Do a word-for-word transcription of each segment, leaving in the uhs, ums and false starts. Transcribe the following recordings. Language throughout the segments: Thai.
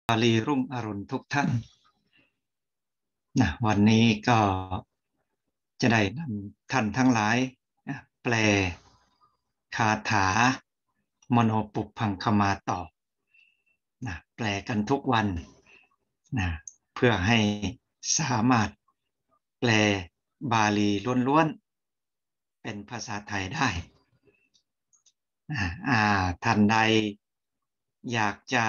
บาลีรุ่งอรุณทุกท่านนะวันนี้ก็จะได้นำท่านทั้งหลายนะแปลคาถามโนปุพพังคมาต่อนะแปลกันทุกวันนะเพื่อให้สามารถแปลบาลีล้วนๆเป็นภาษาไทยได้อ่าท่านใดอยากจะ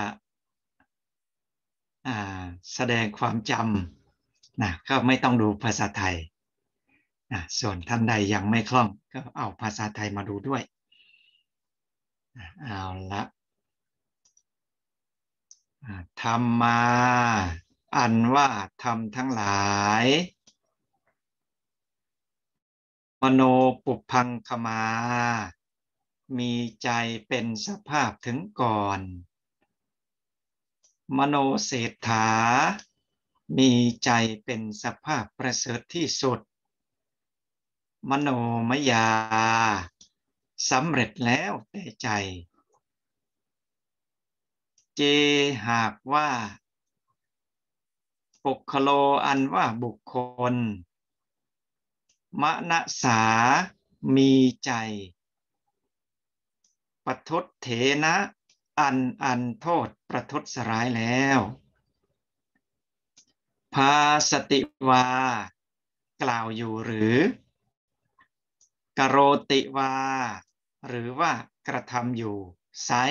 แสดงความจำนะก็ไม่ต้องดูภาษาไทยนะส่วนท่านใดยังไม่คล่องก็เอาภาษาไทยมาดูด้วยนะเอาละธรรมาอันว่าธรรมทั้งหลายมโนปุพพังคมามีใจเป็นสภาพถึงก่อนมโนเศรษฐามีใจเป็นสภาพประเสริฐที่สุดมโนมยาสำเร็จแล้วแต่ใจเจหากว่าปุคโลอันว่าบุคคลมณสามีใจประทุษเถนะอันอันโทษประทุษร้ายแล้วภาสติวากล่าวอยู่หรือกโรติวาหรือว่ากระทำอยู่ไซ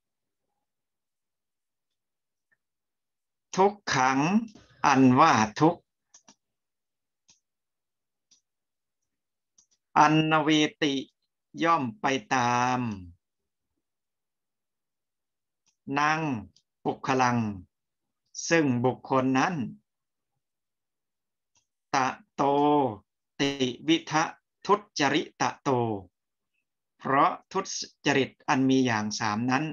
ทุกขังอันว่าทุกอันเวติย่อมไปตามนั่งปุคลังซึ่งบุคคลนั้นตะโตติวิทะทุจริตะโตเพราะทุจริตอันมีอย่างสามนั้น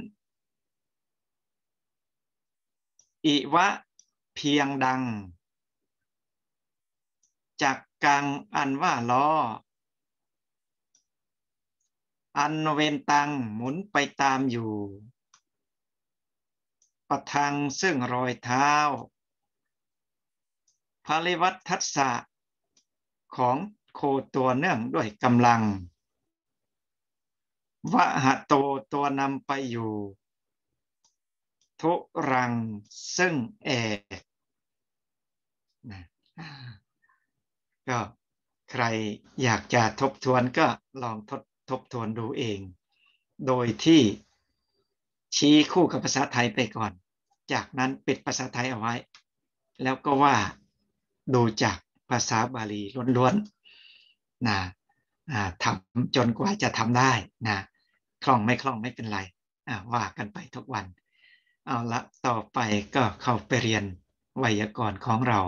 อิวะเพียงดังจักกังอันว่าล้ออันเวนตังหมุนไปตามอยู่ประทังซึ่งรอยเท้าภริวัตทัสสะของโคตัวเนื่องด้วยกำลังวะหะโตตัวนำไปอยู่ทุรังซึ่งแอกนะก็ใครอยากจะทบทวนก็ลองทบทบทวนดูเองโดยที่ชี้คู่กับภาษาไทยไปก่อนจากนั้นปิดภาษาไทยเอาไว้แล้วก็ว่าดูจากภาษาบาลีล้วนๆนะทำจนกว่าจะทำได้นะคล่องไม่คล่องไม่เป็นไรว่ากันไปทุกวันเอาละต่อไปก็เข้าไปเรียนไวยากรณ์ของเรา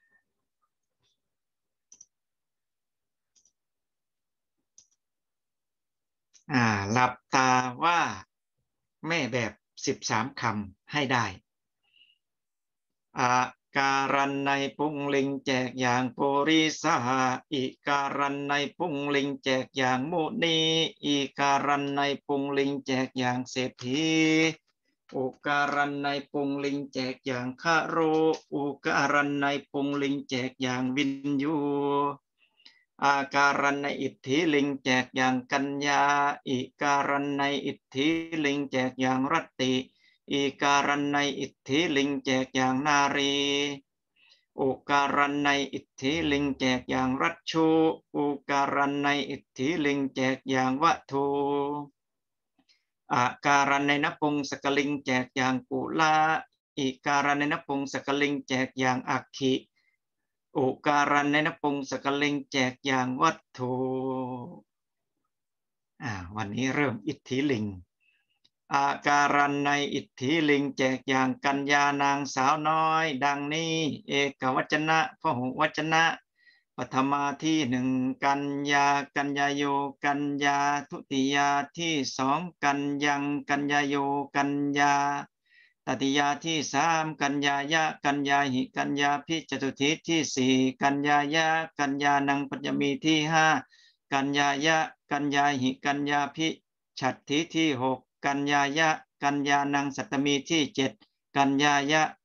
หลับตาว่าแม่แบบสิบสามคำให้ได้อาการันในปุงลิงแจกอย่างโปริสหาอิการันในปุงลิงแจกอย่างมุนีอิการันในปุงลิงแจกอย่างเศรษฐีอุการันในปุงลิงแจกอย่างคาโรอุการันในปุงลิงแจกอย่างวินยูอาการันในอิทธิลิงแจกอย่างกัญญาอิการันในอิทธิลิงแจกอย่างรัตติอีการันในอิทธิลิงแจกอย่างนารีอุการันในอิทธิลิงแจกอย่างรัชชูอุการันในอิทธิลิงแจกอย่างวัตถุอาการันในนปุงสกลิงแจกอย่างกุลาอีการันในนปุงสกลิงแจกอย่างอักขิอุการันในนปุงสกลิงแจกอย่างวัตถุวันนี้เริ่มอิทธิลิงอาการันในอิทธิลิงแจกอย่างกัญญานางสาวน้อยดังนี้เอกวจนะพหุวจนะปฐมาที่หนึ่งกัญญากัญญาโยกัญญาทุติยาที่สองกัญญังกัญญาโยกัญญาตติยาที่สามกัญญายะกัญญาหิกัญญาพิจตุทิที่สี่กัญญายะกัญญานังปัญญมีที่ห้ากัญญายะกัญญาหิกัญญาพิฉัตถิที่หกกัญญายะกัญญานังสัตตมีที่เจ็ดกัญญายะ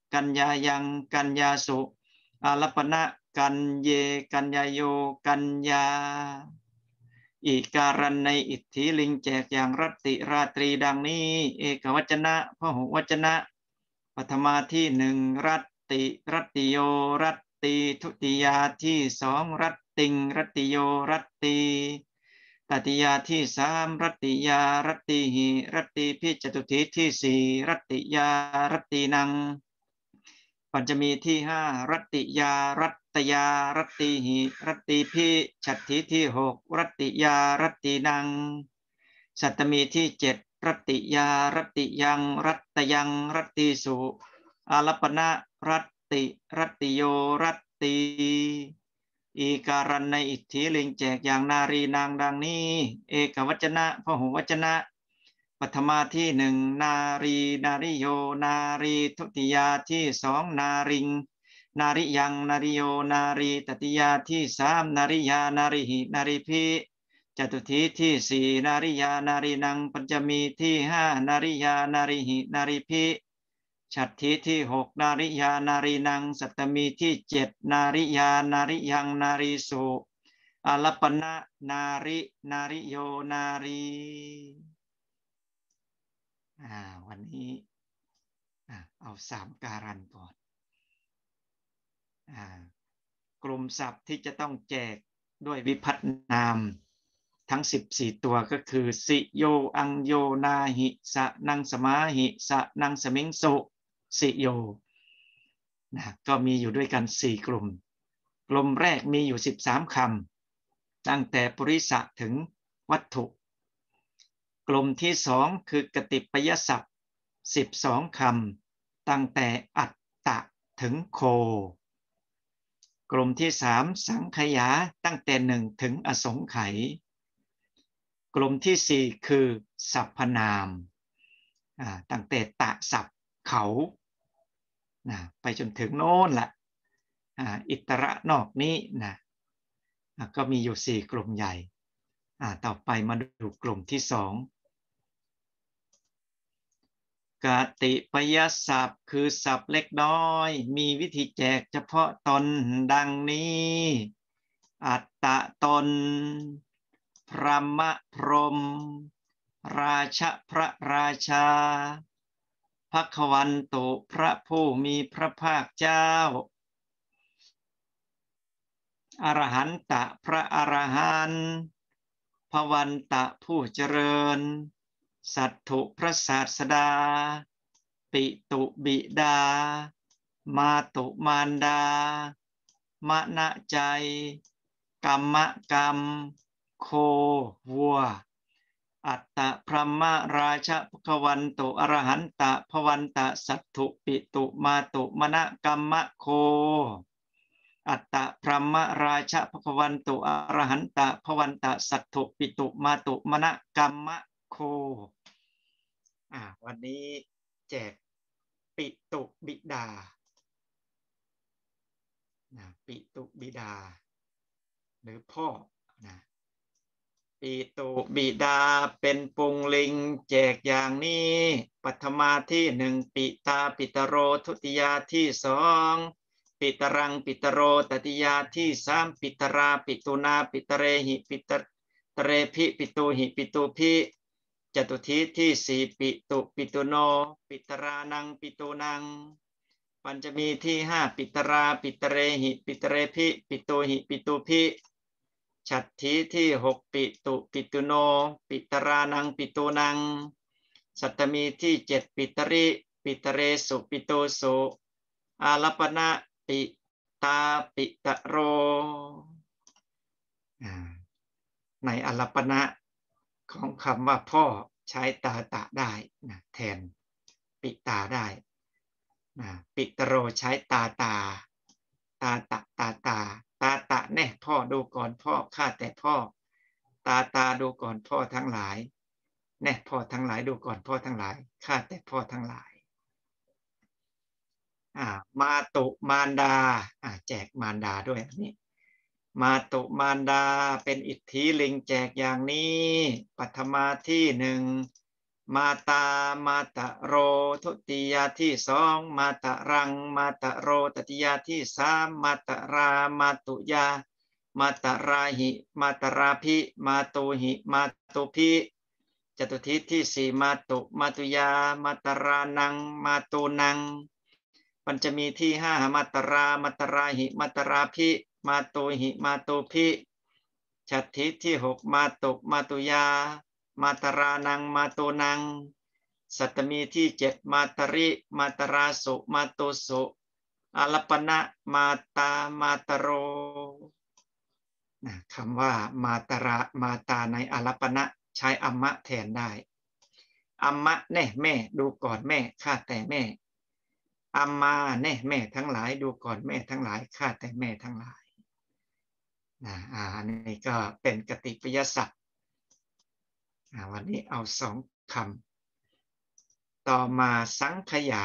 กัญญายังกัญญาสุอารัปณะกัญเยกัญญาโยกัญญาอิการันในอิทธิลิงแจกอย่างรัตติราตรีดังนี้เอกวจนะพหุวจนะปัทมาที่หนึ่งรัตติรัตติโยรัตติทุติยาที่สองรัตติงรัตติโยรัตติตติยาที่สามรัตติยารัตติหิรัตติพิจตุทิที่สี่รัตติยารัตตินังปัญจมีที่ห้ารัตติยารัตตยารัตติหิรัตติพิฉัตถิที่หกรัตติยารัตตินังสัตตมีที่เจ็ดรัตติยารัตติยังรัตตยังรัตติสุอารัปปณะรัตติรัตติโยรัตติอีการันในอิทธิลิงแจกอย่างนารีนางดังนี้เอกวจนะพหุวจนะปัทมาที่หนึ่งนารีนาริโยนารีทุติยาที่สองนาริงนาริยังนาริโยนารีตติยาที่สามนาริยานาริหินาริพิจตุทีที่สี่นาริยานารีนังปัญจมีที่ห้านาริยานาริหินาริพิฉัตถิที่หกนาริยานารีนังสัตตมีที่เจ็ดนาริยานาริยังนารีสุอารัปปณะนารินาริโยนารีอ่าวันนี้อ่าเอาสามการันก่อนอ่ากลุ่มศัพท์ที่จะต้องแจกด้วยวิภัตนามทั้งสิบสี่ตัวก็คือสิโยอังโยนาหิสะนังสมาหิสะนังสมิงสุสิโยนะก็มีอยู่ด้วยกันสี่กลุ่มกลุ่มแรกมีอยู่สิบสามคำตั้งแต่ปุริสะถึงวัตถุกลุ่มที่สองคือกติปยศัพท์สิบสองคำตั้งแต่อัตตะถึงโคกลุ่มที่สามสังขยาตั้งแต่หนึ่งถึงอสงไขยกลุ่มที่สี่คือสรรพนามตั้งแต่ตะศัพท์เขาไปจนถึงโน้นละอิตระนอกนี้นะก็มีอยู่สี่กลุ่มใหญ่ต่อไปมาดูกลุ่มที่สองกติปยศัพท์คือศัพท์เล็กน้อยมีวิธีแจกเฉพาะตนดังนี้อัตตะตนพรหมพรหมราชพระราชาภควันตุพระผู้มีพระภาคเจ้าอรหันตะพระอรหันต์ภวันตะผู้เจริญสัตถุพระศาสดาปิตุบิดามาตุมารดามณใจกรรมกรรมโควัวอัตตะพรหมราชภควันตุอรหันตะภวันตะสัตถุปิตุมาตุมณกรรมโคอัตตะพรหมราชภควันตุอรหันตะภวันตะสัตถุปิตุมาตุมณกรรมโคอ่าวันนี้แจกปิตุบิดานะปิตุบิดาหรือพ่อนะปิตุบิดาเป็นปุงลิงแจกอย่างนี้ปัทมาที่หนึ่งปิตาปิตโรทุติยาที่สองปิตรังปิตโรตติยาที่สามปิตราปิตุนาปิตเรหิปิตตเรพิปิตุหิปิตุพิจตุทีที่สี่ปิตุปิตุโนปิตรานังปิตุนังปัญจมีที่ห้าปิตราปิตเรหิปิตเรพิปิตุหิปิตุพิฉัตถีที่หกปิตุปิตุโนปิตรานังปิตุนังสัตตมีที่เจ็ดปิตริปิตเรสุปิตุสุอารัปปณะปิตาปิตโรในอารัปปณะของคำว่าพ่อใช้ตาตะได้นะแทนปิตาได้นะปิตโรใช้ตาตาตาตะตาตาตาตะแน่พ่อดูก่อนพ่อข้าแต่พ่อตาตาดูก่อนพ่อทั้งหลายแน่พ่อทั้งหลายดูก่อนพ่อทั้งหลายข้าแต่พ่อทั้งหลายอ่ามาตุมารดาอ่าแจกมารดาด้วยอันนี้มาตุมารดาเป็นอิทธิลิงแจกอย่างนี้ปัทมาที่หนึ่งมาตามาตะโรทุติยาที่สองมาตะรังมาตะโรตติยาที่สามมาตะรามาตุยามาตะราหิมาตะราภิมาตุหิมาตุภิจตุทิศที่สี่มาตุมาตุยามาตรานังมาตุนังปัญจมีที่ห้ามาตรามาตราหิมาตราภิมาตุหิมาตุภิชัตถิที่หกมาตุมาตุยามาตรานังมาตุนังสัตตมีที่เจ็ดมาตริมาตราสุมาตุสุอาลปณะมาตามาตโรนะคำว่ามาตระมาตาในอาลปณะใช้อัมมะแทนได้อัมมะแน่แม่ดูก่อนแม่ข้าแต่แม่อัมมาแน่แม่ทั้งหลายดูก่อนแม่ทั้งหลายข้าแต่แม่ทั้งหลายนะอันนี้ก็เป็นกติปยศัพท์วันนี้เอาสองคำต่อมาสังขยา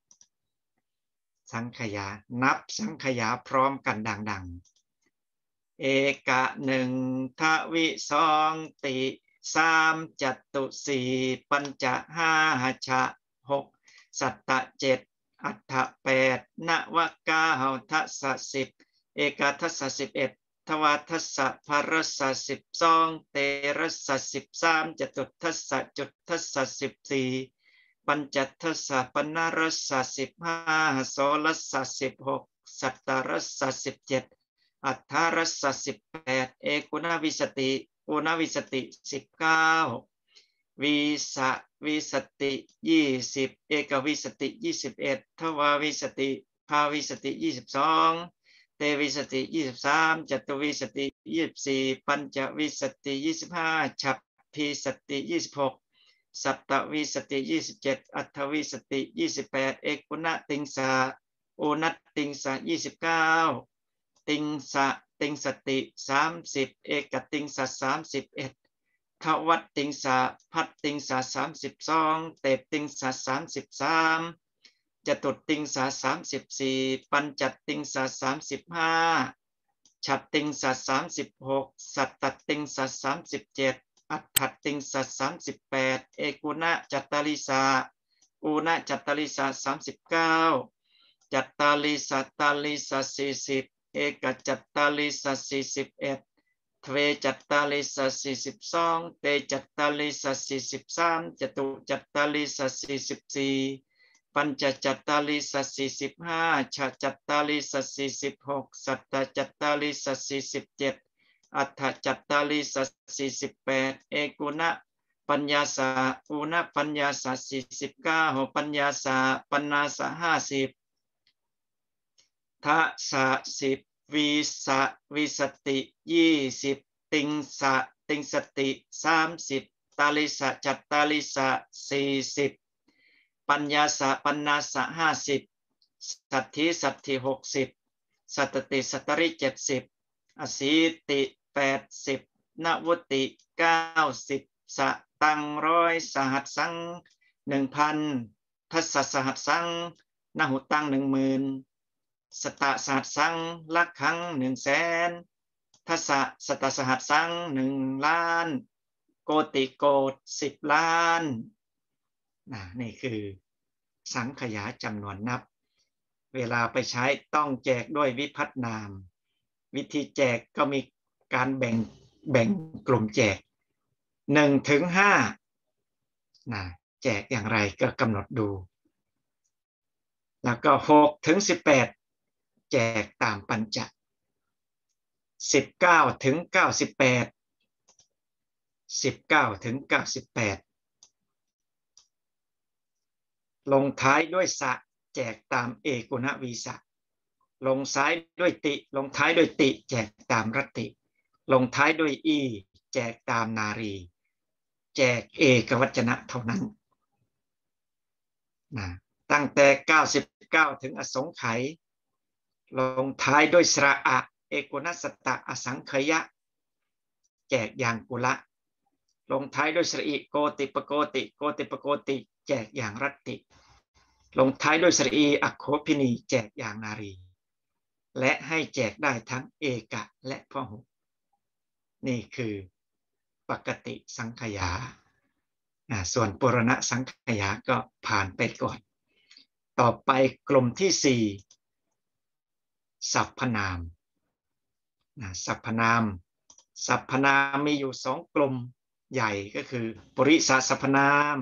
สังขยานับสังขยาพร้อมกันดังๆเอกะหนึ่งทวิสองติสามจัตุสี่ปัญจห้าชะหกสัตตะเจ็ดอัฏฐะแปดนวเก้าทัสสะสิบเอกทัสสะสิบเอ็ดทวทัสสะภรสะสิบสองเตระสะสิบสามจตุทัสสะจุทัสสะสิบสี่ปัญจทัสสะปนรสะสิบห้าโสรสะสิบหกสัตตรสะสิบเจ็ดอัฏฐรสะสิบแปดเอกุณวิสติกุณวิสติสิบเก้าวิสะวิสติยี่สิบเอกวิสติยี่สิบเอ็ดทววิสติภาวิสติยี่สิบสองเตวิสติยี่สิบสามจตุวิสติยี่สิบสี่ปัญจวิสติยี่สิบห้าฉัพพีสติยี่สิบหกสัตตวิสติยี่สิบเจ็ดอัฏฐวิสติยี่สิบแปดเอกุณติงสาโอนัตติงสายี่สิบเก้าติงสะติงสติสามสิบเอกติงสะสามสิบเอ็ดทวัตติงสะพัตติงสะสามสิบสองเตติงสะสามสิบสามจตุติงสะสามสิบสี่ปัญจติงสะสามสิบห้าฉัตติงสะสามสิบหกสัตตติงสะสามสิบเจ็ดอัฏฐติงสะสามสิบแปดเอกุณจัตตาลิสาอุณจัตตาลิสาสามสิบเก้าจัตตาลิสัตตาลิสาสี่สิบเอกจัตตาลิสาสี่สิบเอ็ดทเวจัตตาลิสาสี่สิบสองเตจัตตาลิสาสี่สิบสามจตุจัตตาลิสาสี่สิบสี่ปัญจจัตตาลิสาสี่สิบห้าชะจัตตาลิสาสี่สิบหกสัตตจัตตาลิสาสี่สิบเจ็ดอัฏฐจัตตาลิสาสี่สิบแปดเอกุณปัญญาสาอุณปัญญาสาสี่สิบเก้าปัญญาสาปัญญาสาห้าสิบทัสสะสิบวิสะวิสติยี่สิบติงสะติงสติสามสิบตาลิสะจัตตาลิสะสี่สิบปัญญาสะปัญญาสะห้าสิบสัตถิสัตถิหกสิบสัตติสัตตริเจ็ดสิบอสีติแปดสิบนวุติเก้าสิบสตังร้อยสหัสสังหนึ่งพันทัสสะสหัสสังนหุตังหนึ่งหมื่นสตะสหัสสังลักขังหนึ่งแสนทัสสะสตสหัสสังหนึ่งล้านโกติโกฏสิบล้านนะนี่คือสังขยาจำนวนนับเวลาไปใช้ต้องแจกด้วยวิภัตนามวิธีแจกก็มีการแบ่งแบ่งกลุ่มแจกหนึ่งถึงห้านะแจกอย่างไรก็กำหนดดูแล้วก็หกถึงสิบแปดแจกตามปัญจสิบเก้าถึงเก้าสิบแปดสิบเก้าถึงเก้าสิบแปดลงท้ายด้วยสะแจกตามเอกุณวีสะลงท้ายด้วยติลงท้ายด้วยติแจกตามรติลงท้ายด้วยอีแจกตามนารีแจกเอกวจนะเท่านั้นนะตั้งแต่เก้าสิบเก้าถึงอสงไขยลงท้ายด้วยสระอะเอกุณสตะอสังขยะแจกอย่างกุละลงท้ายด้วยสระอิโกติปโกติโกติปโกติแจกอย่างรัตติลงท้ายด้วยสระอีอัคโคพินีแจกอย่างนารีและให้แจกได้ทั้งเอกะและพหุนี่คือปกติสังขยาส่วนปุรณะสังขยาก็ผ่านไปก่อน ต่อไปกลุ่มที่สี่สรรพนามสรรพนามสรรพนามมีอยู่สองกลุ่มใหญ่ก็คือปริศสรรพนาม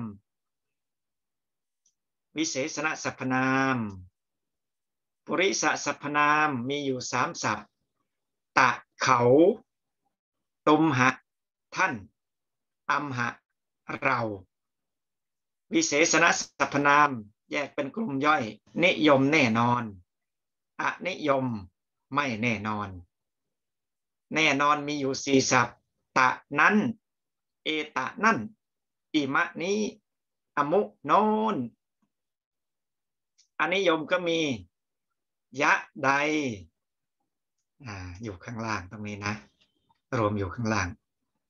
วิเศษณสรรพนามปริศสรรพนามมีอยู่สามศัพท์ตะเขาตุมหะท่านอัมหะเราวิเศษณสรรพนามแยกเป็นกลุ่มย่อยนิยมแน่นอนอนิยมไม่แน่นอนแน่นอนมีอยู่สี่ศัพท์ตะนั้นเอตะนั่นอิมะนี้อมุโนนอนิยมก็มียะใดอ่าอยู่ข้างล่างตรงนี้นะรวมอยู่ข้างล่าง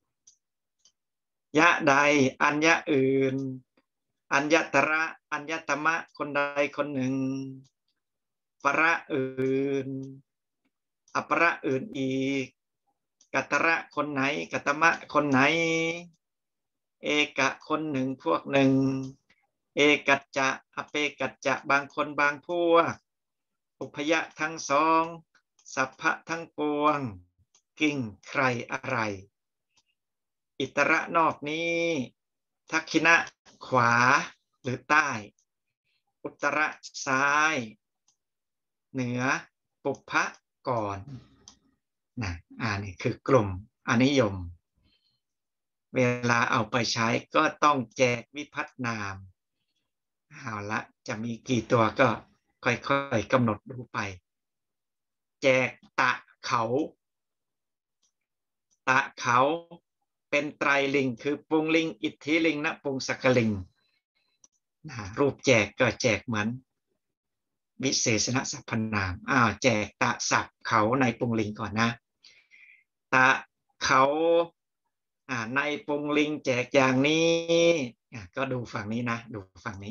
ยะใดอัญญะอื่นอัญญตระอัญญตมะคนใดคนหนึ่งประอื่นอประอื่นอีกกัตระคนไหนกัตมะคนไหนเอกะคนหนึ่งพวกหนึ่งเอกัจจะอเปกัจจะบางคนบางพวกอุพยะทั้งสองสัพพะทั้งปวงกิ่งใครอะไรอิตระนอกนี้ทักขินะขวาหรือใต้อุตระซ้ายเหนือปุพพะก่อนนะอ่านี่คือกลุ่มอนิยมเวลาเอาไปใช้ก็ต้องแจกวิภัตนามเอาละจะมีกี่ตัวก็ค่อยๆกำหนดดูไปแจกตะเขาตะเขาเป็นไตรลิงคือปุงลิงอิทธิลิงนะปุงสกลิงรูปแจกก็แจกเหมือนวิเศษณสรรพนามอ้าวแจกตะศัพท์เขาในปุงลิงก่อนนะตะเขาในปุงลิงแจกอย่างนี้ก็ดูฝั่งนี้นะดูฝั่งนี้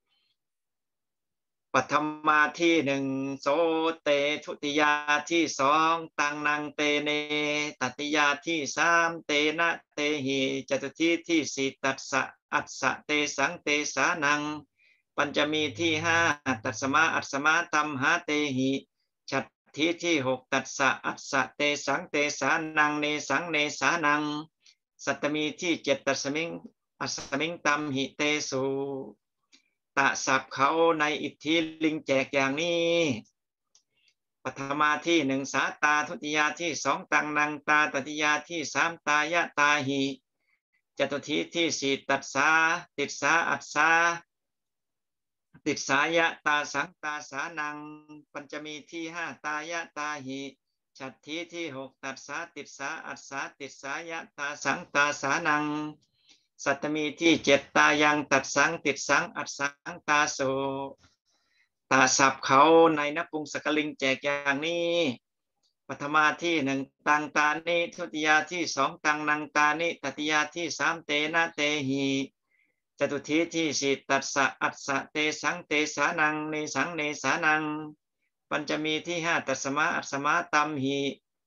ปัทมาที่หนึ่งโสเตทุติยาที่สองตังนังเตเนตติยาที่สามเตนะเตหิจตุทีที่สี่ตัสสะอัสสะเตสังเตสานังปัญจมีที่ห้าตัสมาอัสมาตัมหาเตหิฉัตทีที่หกตัสสะอัสสะเตสังเตสานังเนสังเนสานังสัตตมีที่เจ็ดตัสมิงอัสมิงตัมหิเตสุตะศัพท์เขาในอิทธิลิงแจกอย่างนี้ปัทมาที่หนึ่งสาตาทุติยาที่สองตังนังตาตติยาที่สามตายะตาหิจตุทีที่สี่ตัสสาติสาอัสสาติสายะตาสังตาสานังปัญจมีที่ห้าตายะตาหิฉัตทีที่หกตัสสาติสาอัสสาติสายะตาสังตาสานังสัตตมีที่เจ็ดตายังตัดสังติดสังอัดสังตาโสตาศัพท์เขาในนปุงสกลิงแจกอย่างนี้ปัทมาที่หนึ่งตังตานิทุติยาที่สองตังนังตานิตติยาที่สามเตนะเตหิจตุทีที่สี่ตัสสะอัสสะเตสังเตสานังเนสังเนสานังปัญจมีที่ห้าตัสมาอัสมาตัมหิ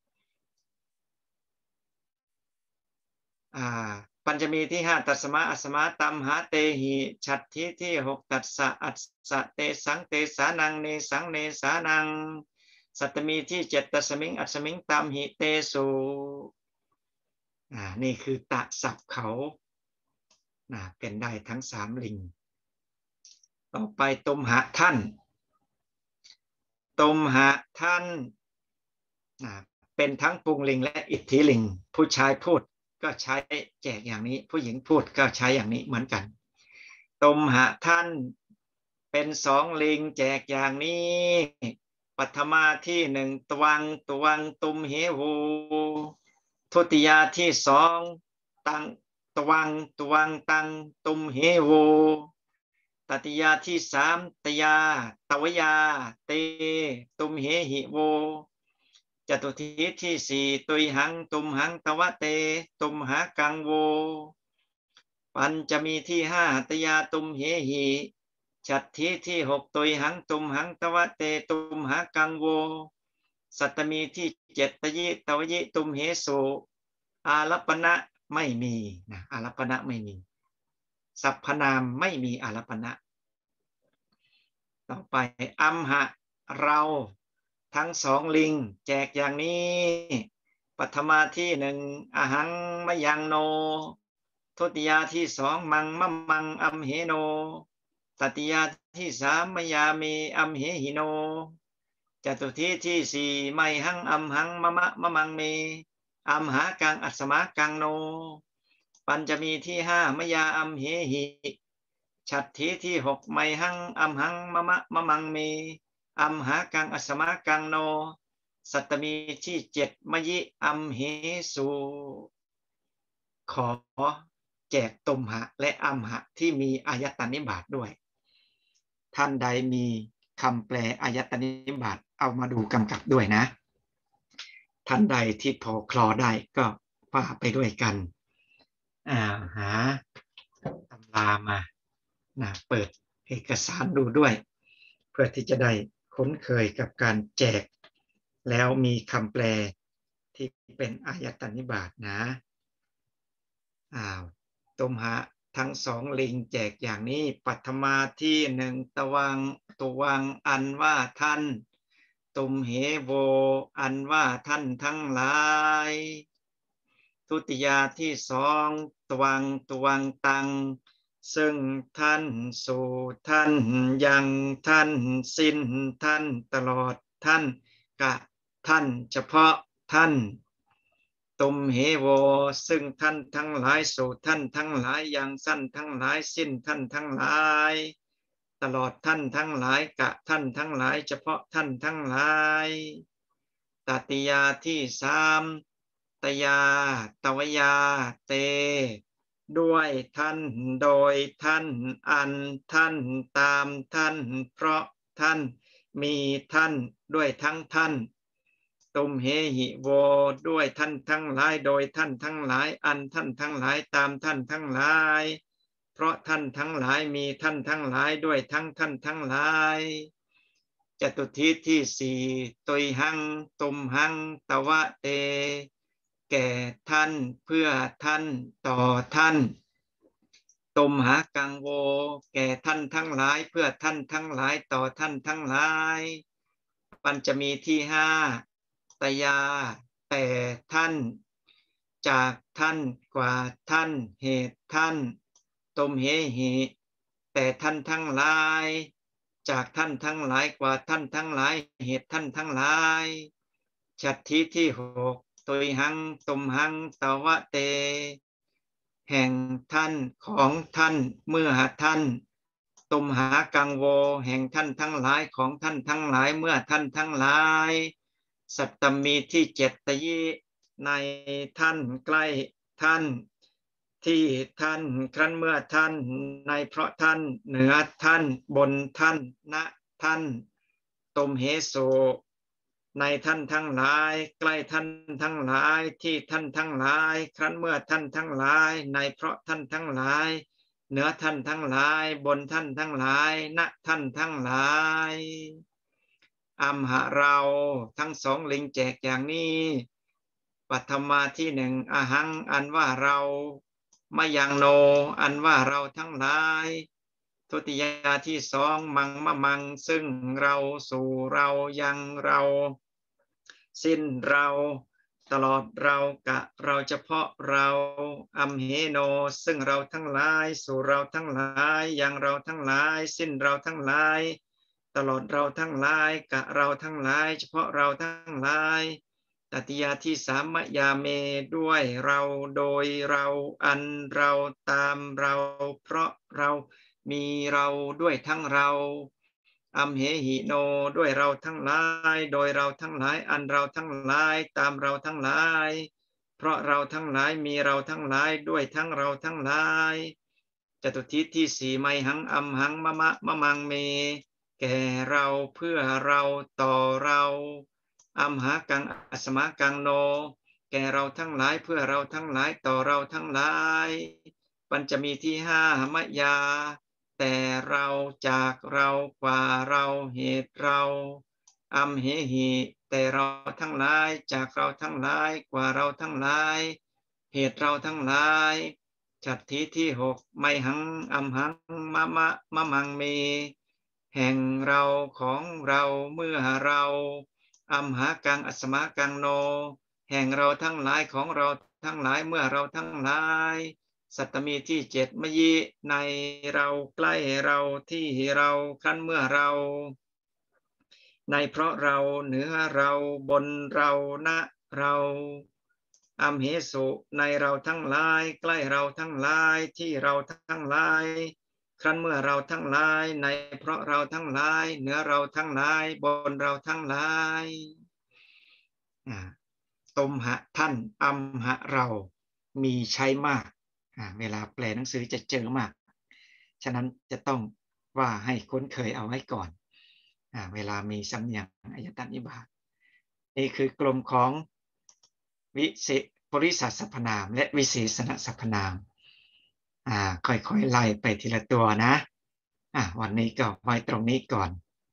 อ่าปัญจมีที่ห้าตัสมาอัสมาตัมหาเตหิฉัตรที่ที่หกตัสสะอัสสะเตสังเตสานังเนสังเนสานังสัตตมีที่เจ็ดตัสมิงอัสมิงตัมหิเตสุอ่านี่คือตะศัพท์เขานะเป็นได้ทั้งสามลิงต่อไปตุมหะท่านตุมหะท่านนะเป็นทั้งปุงลิงและอิทธิลิงผู้ชายพูดก็ใช้แจกอย่างนี้ผู้หญิงพูดก็ใช้อย่างนี้เหมือนกันตุมหะท่านเป็นสองลิงแจกอย่างนี้ปัทมาที่หนึ่งตวังตวังตุมเหหูทุติยาที่สองตังตวังตวังตังตุมเหหูตติยาที่สามตยาตวยาเตตุมเหหิโวจตุทีที่สี่ตุยหังตุมหังตวะเตตุมหากังโวปัญจะมีที่ห้าตยาตุมเหหิฉัตทีที่หกตุยหังตุมหังตวะเตตุมหากังโวสัตตมีที่เจ็ดตยิตวยิตุมเหสุอารัปณะไม่มีนะอารัปณะไม่มีสรรพนามไม่มีอารัปณะต่อไปอัมหะเราทั้งสองลิงแจกอย่างนี้ปัทมาที่หนึ่งอหังมยังโนทุติยาที่สองมังมะมังอัมเหโนตติยาที่สามมยามีอัมเหหิโนจตุทีที่สี่ไมหังอัมหังมะมะมะมังเมอัมหากังอัสมากังโนปัญจมีที่ห้ามยาอัมเหหิฉัตรทีที่หกไมหังอัมหังมะมะมะมังเมอัมหากังอัสมากังโนสัตตมีที่เจ็ดมยิอัมเหสุขอแจกตุมหะและอัมหะที่มีอายตนิบาตด้วยท่านใดมีคำแปลอายตนิบาตเอามาดูกำกับด้วยนะท่านใดที่พอคลอได้ก็ว่าไปด้วยกันอ่าหาตำรามานะเปิดเอกสารดูด้วยเพื่อที่จะได้คุ้นเคยกับการแจกแล้วมีคำแปลที่เป็นอายตนิบาตนะอ้าวตุมหะทั้งสองลิงแจกอย่างนี้ปัทมาที่หนึ่งตวังตวังอันว่าท่านตุมเหโวอันว่าท่านทั้งหลายทุติยาที่สองตวังตวังตังซึ่งท่านสู่ท่านยังท่านสิ้นท่านตลอดท่านกะท่านเฉพาะท่านตุมเหโวซึ่งท่านทั้งหลายสู่ท่านทั้งหลายยังสั้นทั้งหลายสิ้นท่านทั้งหลายตลอดท่านทั้งหลายกะท่านทั้งหลายเฉพาะท่านทั้งหลายตติยาที่สามตยาตวยาเตด้วยท่านโดยท่านอันท่านตามท่านเพราะท่านมีท่านด้วยทั้งท่านตุมเหหิโวด้วยท่านทั้งหลายโดยท่านทั้งหลายอันท่านทั้งหลายตามท่านทั้งหลายเพราะท่านทั้งหลายมีท่านทั้งหลายด้วยทั้งท่านทั้งหลายจตุทีที่สี่ตุยหังตุมหังตวะเตแก่ท่านเพื่อท่านต่อท่านตุมหากังโวแก่ท่านทั้งหลายเพื่อท่านทั้งหลายต่อท่านทั้งหลายปัญจมีที่ห้าตยาแต่ท่านจากท่านกว่าท่านเหตุท่านตุมเหหิแต่ท่านทั้งหลายจากท่านทั้งหลายกว่าท่านทั้งหลายเหตุท่านทั้งหลายฉัตรทีที่หกตุยหังตุมหังตวะเตแห่งท่านของท่านเมื่อท่านตุมหากังโวแห่งท่านทั้งหลายของท่านทั้งหลายเมื่อท่านทั้งหลายสัตตมีที่เจ็ดตยิในท่านใกล้ท่านที่ท่านครั้นเมื่อท่านในเพราะท่านเหนือท่านบนท่านณท่านตุมเหโสในท่านทั้งหลายใกล้ท่านทั้งหลายที่ท่านทั้งหลายครั้นเมื่อท่านทั้งหลายในเพราะท่านทั้งหลายเหนือท่านทั้งหลายบนท่านทั้งหลายณท่านทั้งหลายอัมหะเราทั้งสองลิงแจกอย่างนี้ปัทมาที่หนึ่งอหังอันว่าเรามยังโนอันว่าเราทั้งหลายทุติยาที่สองมังมะมังซึ่งเราสู่เรายังเราสิ้นเราตลอดเรากะเราเฉพาะเราอัมเหโนซึ่งเราทั้งหลายสู่เราทั้งหลายยังเราทั้งหลายสิ้นเราทั้งหลายตลอดเราทั้งหลายกะเราทั้งหลายเฉพาะเราทั้งหลายตติยาที่สามมยาเมด้วยเราโดยเราอันเราตามเราเพราะเรามีเราด้วยทั้งเราอัมเหหิโนด้วยเราทั้งหลายโดยเราทั้งหลายอันเราทั้งหลายตามเราทั้งหลายเพราะเราทั้งหลายมีเราทั้งหลายด้วยทั้งเราทั้งหลายจตุทิศที่สี่ไมหังอัมหังมะมะมะมังเมแก่เราเพื่อเราต่อเราอัมหากังอัสมากังโนแก่เราทั้งหลายเพื่อเราทั้งหลายต่อเราทั้งหลายปัญจมีที่ห้ามยาแต่เราจากเรากว่าเราเหตุเราอัมเหหิแต่เราทั้งหลายจากเราทั้งหลายกว่าเราทั้งหลายเหตุเราทั้งหลายฉัตรทีที่หกไมหังอัมหังมะมะมะมังมีแห่งเราของเราเมื่อเราอัมหากังอัสมะกังโนแห่งเราทั้งหลายของเราทั้งหลายเมื่อเราทั้งหลายสัตตมีที่เจ็ดมยิในเราใกล้เราที่เราครั้นเมื่อเราในเพราะเราเหนือเราบนเราณเราอัมเหสุในเราทั้งหลายใกล้เราทั้งหลายที่เราทั้งหลายครั้นเมื่อเราทั้งหลายในเพราะเราทั้งหลายเหนือเราทั้งหลายบนเราทั้งหลายตมหะท่านอัมหะเรามีใช้มากเวลาแปลหนังสือจะเจอมากฉะนั้นจะต้องว่าให้คุ้นเคยเอาไว้ก่อนเวลามีสำเนียงอายตนะนิบาตนี่คือกลุ่มของวิเศษบริษัทสรรพนามและวิเศษณสรรพนามค่อยๆไล่ไปทีละตัวนะวันนี้ก็ไว้ตรงนี้ก่อน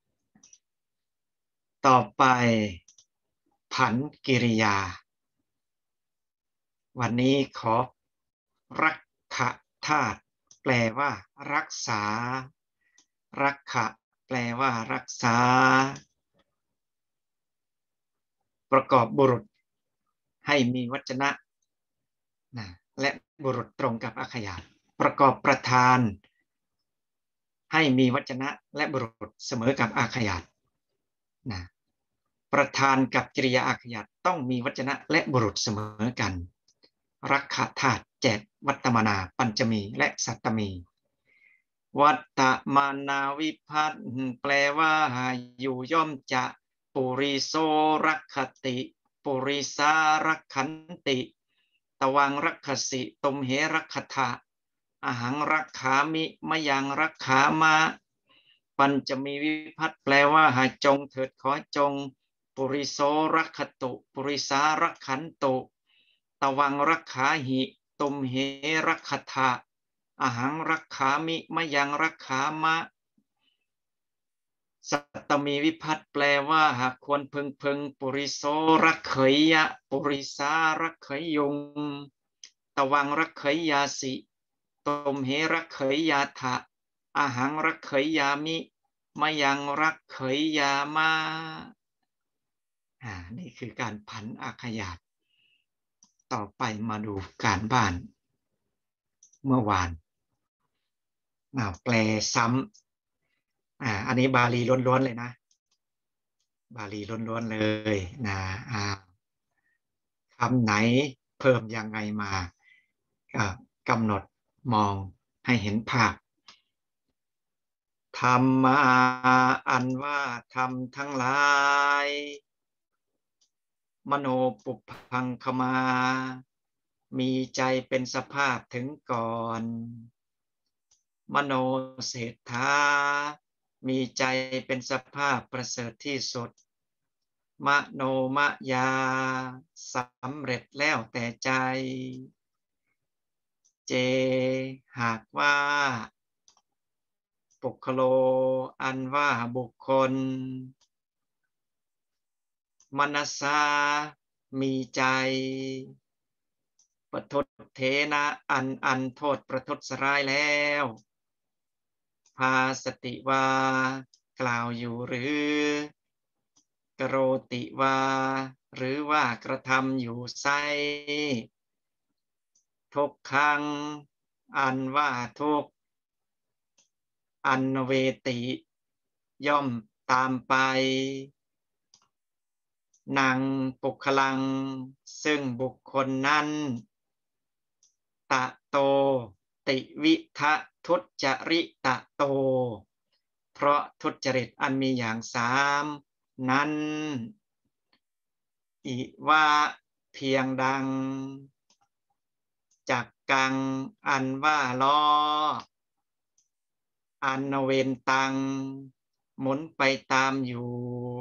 ต่อไปผันกิริยาวันนี้ขอรักขะธาตุแปลว่ารักษารักขะแปลว่ารักษาประกอบบุรุษให้มีวจนะนะและบุรุษตรงกับอาขยาตประกอบประธานให้มีวจนะและบุรุษเสมอกับอาขยาตนะประธานกับกริยาอาขยาตต้องมีวจนะและบุรุษเสมอกันรักขะธาตุแจกวัตตมานาปัญจมีและสัตตมีวัตตมานาวิภัตแปลว่าอยู่ย่อมจะปุริโสรักขติปุริสารักขันติตวังรักขสิตมเหรักขทะอหังรักขามิมยังรักขามะปัญจมีวิภัตแปลว่าหาจงเถิดขอจงปุริโสรักขตุปุริสารักขันตุตวังรักขาหิตมเหรักขทะอหังรักขามิมยังรักขามะสัตตมีวิภัตแปลว่าหากควรพึงพึงปุริโสรักเขยยะปุริสารักเขยยงตวังรักเขยยาสิตมเหรักเขยยาทะอหังรักเขยยามิมยังรักเขยยามาอ่านี่คือการผันอาขยาตต่อไปมาดูการบ้านเมื่อวานแปลซ้ำอ่าอันนี้บาลีล้วนๆเลยนะบาลีล้วนๆเลยนะอ่าคำไหนเพิ่มยังไงมากำหนดมองให้เห็นภาพธรรมะอันว่าธรรมทั้งหลายมโนปุพังคมามีใจเป็นสภาพถึงก่อนมโนเศรษฐามีใจเป็นสภาพประเสริฐที่สุดมโนมยาสำเร็จแล้วแต่ใจเจหากว่าปุคโลอันว่าบุคคลมนัสสามีใจประทุษเทนะอันอันโทษประทุษร้ายแล้วพาสติวากล่าวอยู่หรือกโรติวาหรือว่ากระทำอยู่ไซทุกขังอันว่าทุกอันเวติย่อมตามไปนังปุคลังซึ่งบุคคลนั้นตะโตติวิทะทุจริตะโตเพราะทุจริตอันมีอย่างสามนั้นอิว่าเพียงดังจักกังอันว่าล้ออันเวนตังหมุนไปตามอยู่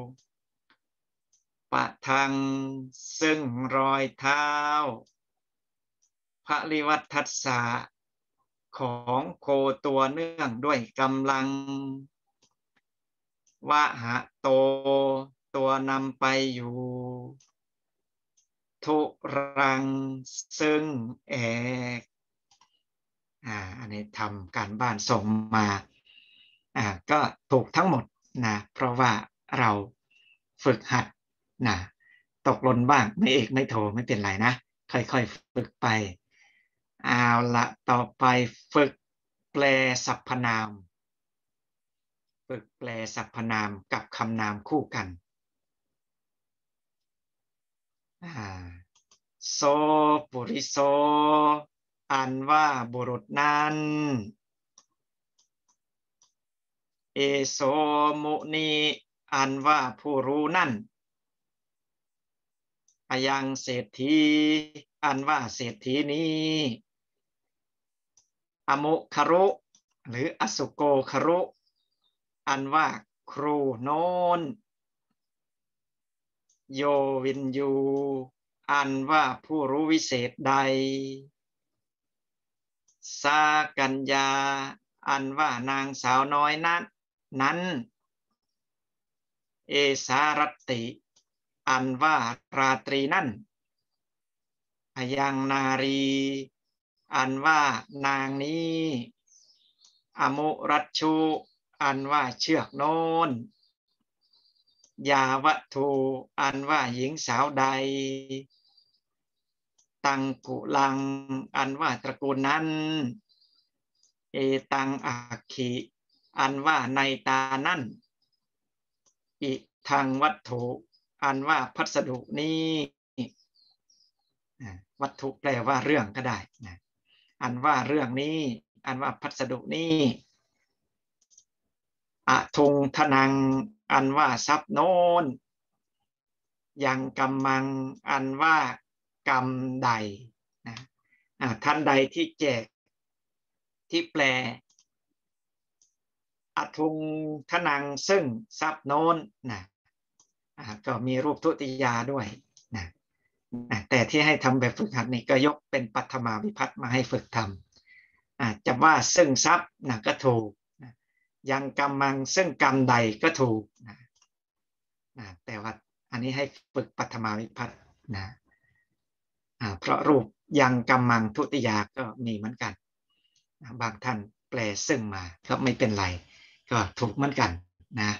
ปะทังซึ่งรอยเท้าภริวัฏัสสะของโคตัวเนื่องด้วยกำลังวะหะโตตัวนำไปอยู่ทุรังซึ่งแอกอ่าอันนี้ทำการบ้านส่งมาอ่าก็ถูกทั้งหมดนะเพราะว่าเราฝึกหัดนะตกหล่นบ้างไม่เอกไม่โทไม่เป็นไรนะค่อยๆฝึกไปเอาละต่อไปฝึกแปลสรรพนามฝึกแปลสรรพนามกับคำนามคู่กันอ่าโซปุริโซอันว่าบุรุษนั้นเอโสมุนีอันว่าผู้รู้นั่นอยังเศรษฐีอันว่าเศรษฐีนี้อมุคารุหรืออสุโกคารุอันว่าครูโน้นโยวินยูอันว่าผู้รู้วิเศษใดสากัญญาอันว่านางสาวน้อยนั้นนั้นเอสารติอันว่าราตรีนั่นอยังนารีอันว่านางนี้อมุรัชชูอันว่าเชือกโน้นยาวัตถุอันว่าหญิงสาวใดตังกุลังอันว่าตระกูลนั้นเอตังอักขิอันว่าในตานั่นอิทางวัตถุอันว่าพัสดุนี้วัตถุแปลว่าเรื่องก็ได้นะอันว่าเรื่องนี้อันว่าพัสดุนี้อะทุงทนังอันว่าทรัพย์โน้นยังกำมังอันว่ากรรมใดนะท่านใดที่แจกที่แปลอทุงทนังซึ่งทรัพย์โน้นนะก็มีรูปทุติยาด้วยนะแต่ที่ให้ทำแบบฝึกหัดนี่ก็ยกเป็นปัทมาวิภัตมาให้ฝึกทำจะว่าซึ่งทรัพย์นะก็ถูกยังกรรมังซึ่งกรรมใดก็ถูกนะแต่ว่าอันนี้ให้ฝึกปัทมาวิภัตนะเพราะรูปยังกรรมังทุติยาก็มีเหมือนกันบางท่านแปลซึ่งมาก็ไม่เป็นไรก็ถูกเหมือนกันนะ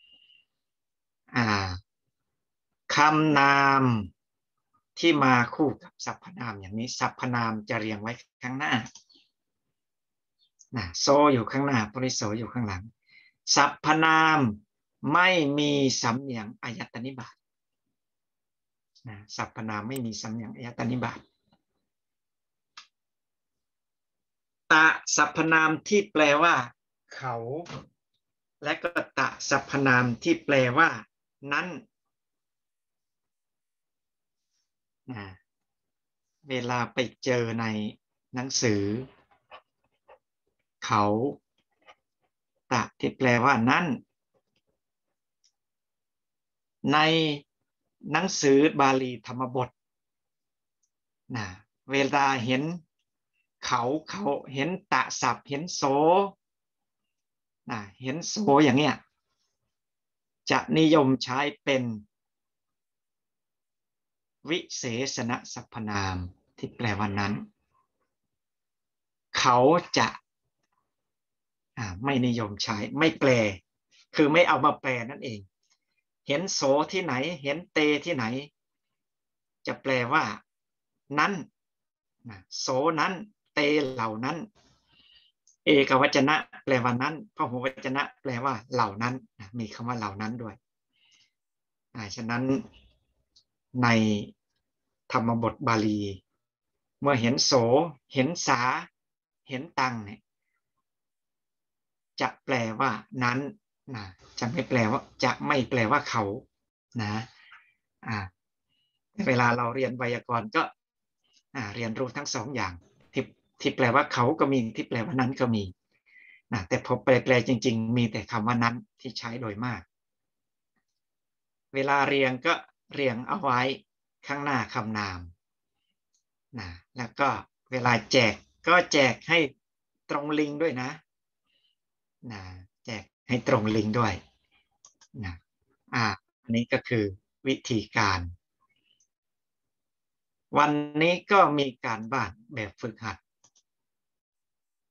คำนามที่มาคู่กับสรรพนามอย่างนี้สรรพนามจะเรียงไว้ข้างหน้านะโซอยู่ข้างหน้าปริโสอยู่ข้างหลังสรรพนามไม่มีสำเนียงอายตนิบาตนะสรรพนามไม่มีสำเนียงอายตนิบาตตะสรรพนามที่แปลว่าเขาและก็ตะสรรพนามที่แปลว่านั้นนะเวลาไปเจอในหนังสือเขาตะที่แปลว่านั้นในหนังสือบาลีธรรมบทนะเวลาเห็นเขาเขาเห็นตะศัพท์เห็นโสนะเห็นโสอย่างเนี้ยจะนิยมใช้เป็นวิเศษณสรรพนามที่แปลว่านั้นเขาจะไม่นิยมใช้ไม่แปลคือไม่เอามาแปลนั่นเองเห็นโสที่ไหนเห็นเตที่ไหนจะแปลว่านั้นโสนั้นเตเหล่านั้นเอกวจนะแปลว่านั้นพหุวจนะแปลว่าเหล่านั้นมีคำว่าเหล่านั้นด้วยฉะนั้นในธรรมบทบาลีเมื่อเห็นโสเห็นสาเห็นตังเนี่ยจะแปลว่านั้นนะจะไม่แปลว่าจะไม่แปลว่าเขานะอ่าเวลาเราเรียนไวยากรณ์ก็เรียนรู้ทั้งสองอย่างที่ที่แปลว่าเขาก็มีที่แปลว่านั้นก็มีนะแต่พอแปลแปลจริงๆมีแต่คำว่านั้นที่ใช้โดยมากเวลาเรียงก็เรียงเอาไว้ข้างหน้าคำนามนะแล้วก็เวลาแจกก็แจกให้ตรงลิงด้วยนะนะแจกให้ตรงลิงด้วยนะอ่าอันนี้ก็คือวิธีการวันนี้ก็มีการบ้านแบบฝึกหัด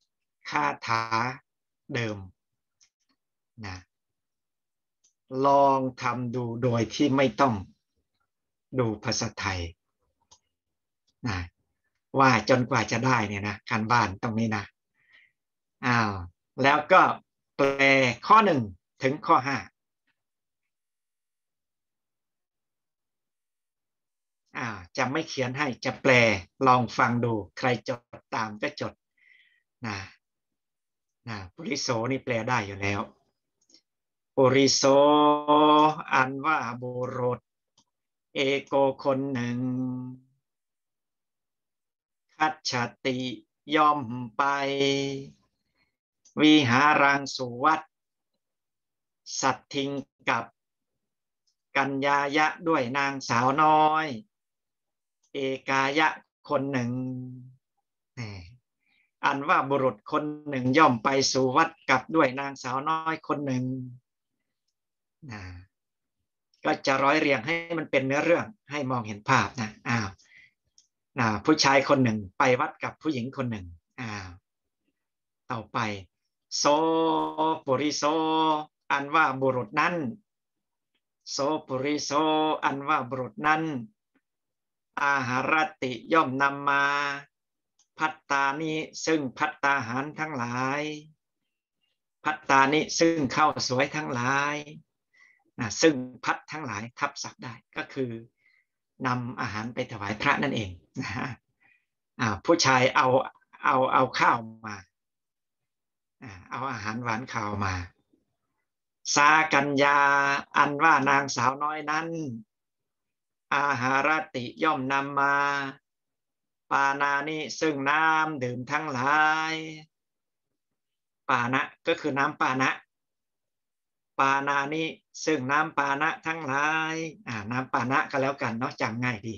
คาถาเดิมนะลองทำดูโดยที่ไม่ต้องดูภาษาไทยนะว่าจนกว่าจะได้เนี่ยนะการบ้านตรงนี้นะอ้าวแล้วก็แปลข้อหนึ่งถึงข้อห้าอ่าจะไม่เขียนให้จะแปลลองฟังดูใครจดตามก็จดนะนะปุริโสนี่แปลได้อยู่แล้วปุริโสอันว่าบุรุษเอโกคนหนึ่งคัจฉติย่อมไปวิหารังสุวัตสัตทิงกับกัญญายะด้วยนางสาวน้อยเอกายะคนหนึ่งอันว่าบุรุษคนหนึ่งย่อมไปสู่วัดกับด้วยนางสาวน้อยคนหนึ่งนะก็จะร้อยเรียงให้มันเป็นเนื้อเรื่องให้มองเห็นภาพนะอ้าวนะผู้ชายคนหนึ่งไปวัดกับผู้หญิงคนหนึ่งอ้าวต่อไปโซปุริโซอันว่าบุรุษนั้นโซปุริโซอันว่าบุรุษนั้นอาหารติย่อมนำมาพัตตานิซึ่งพัตตาหารทั้งหลายพัตตานิซึ่งข้าวสวยทั้งหลายนะซึ่งพัดทั้งหลายทับศัพท์ได้ก็คือนำอาหารไปถวายพระนั่นเองนะฮะผู้ชายเอาเอาเอาข้าวมาเอาอาหารหวานข้าวมาสากัญญาอันว่านางสาวน้อยนั้นอาหารติย่อมนำมาปานานิซึ่งน้ำดื่มทั้งหลายปานะก็คือน้ำปานะปานานิซึ่งน้ำปานะทั้งหลายอ่าน้ำปานะก็แล้วกันเนาะจำง่ายดี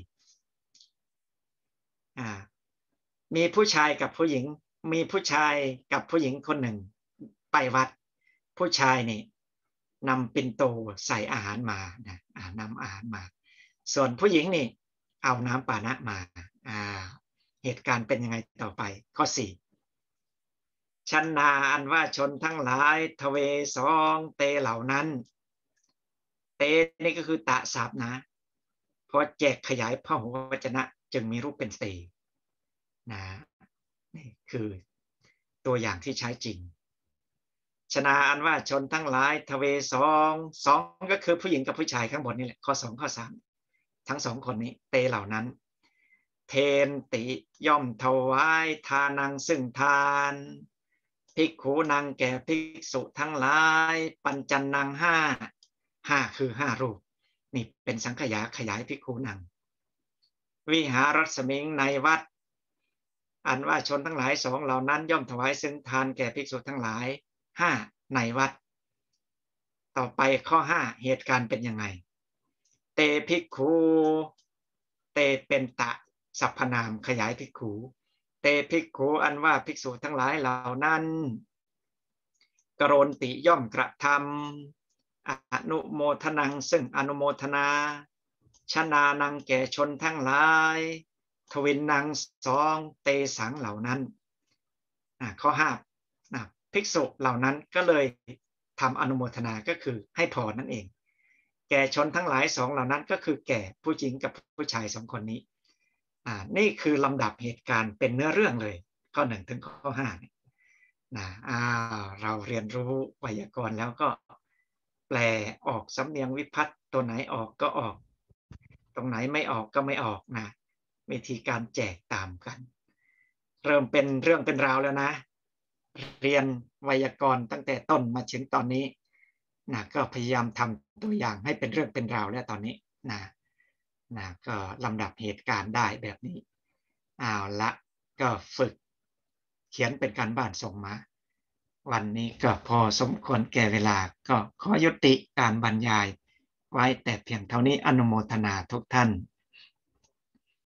อ่ามีผู้ชายกับผู้หญิงมีผู้ชายกับผู้หญิงคนหนึ่งไปวัดผู้ชายนี่นำปิ่นโตใส่อาหารมานะอ่านำอาหารมาส่วนผู้หญิงนี่เอาน้ำปานะมาอ่าเหตุการณ์เป็นยังไงต่อไปข้อสี่ชันนาอันว่าชนทั้งหลายทเวสองเตเหล่านั้นเตนี่ก็คือตะศัพท์นะพอแจกขยายพหูวจนะจึงมีรูปเป็นสี่นะนี่คือตัวอย่างที่ใช้จริงชนาอันว่าชนทั้งหลายทเวสองสองก็คือผู้หญิงกับผู้ชายข้างบนนี่แหละข้อสองข้อสามทั้งสองคนนี้เตเหล่านั้นเทนติย่อมถวายทานังซึ่งทานภิกขุนังแก่ภิกษุทั้งหลายปัญจันนังห้าห้าคือห้ารูปนี่เป็นสังขยาขยายภิกขุนังวิหารัศมิงในวัดอันว่าชนทั้งหลายสองเหล่านั้นย่อมถวายซึ่งทานแก่ภิกษุทั้งหลายห้าในวัดต่อไปข้อห้าเหตุการณ์เป็นยังไงเตภิกขุเตเป็นตะสรรพนามขยายภิกขุเตภิกขุอันว่าภิกษุทั้งหลายเหล่านั้นกโรนติย่อมกระทำอนุโมทนังซึ่งอนุโมทนาชนานังแก่ชนทั้งหลายทวินนังสองเตสังเหล่านั้นข้อห้าภิกษุเหล่านั้นก็เลยทำอนุโมทนาก็คือให้พรนั่นเองแก่ชนทั้งหลายสองเหล่านั้นก็คือแก่ผู้หญิงกับผู้ชายสองคนนี้อ่านี่คือลำดับเหตุการณ์เป็นเนื้อเรื่องเลยข้อหนึ่งถึงข้อห้านะอ่าเราเรียนรู้ไวยากรณ์แล้วก็แปลออกสำเนียงวิภัตต์ตัวไหนออกก็ออกตรงไหนไม่ออกก็ไม่ออกนะวิธีการแจกตามกันเริ่มเป็นเรื่องเป็นราวแล้วนะเรียนไวยากรณ์ตั้งแต่ต้นมาถึงตอนนี้นะก็พยายามทำตัวอย่างให้เป็นเรื่องเป็นราวแล้วตอนนี้นะนะก็ลำดับเหตุการณ์ได้แบบนี้เอาละก็ฝึกเขียนเป็นการบ้านส่งมาวันนี้ก็พอสมควรแก่เวลาก็ขอยุติการบรรยายไว้แต่เพียงเท่านี้อนุโมทนาทุกท่าน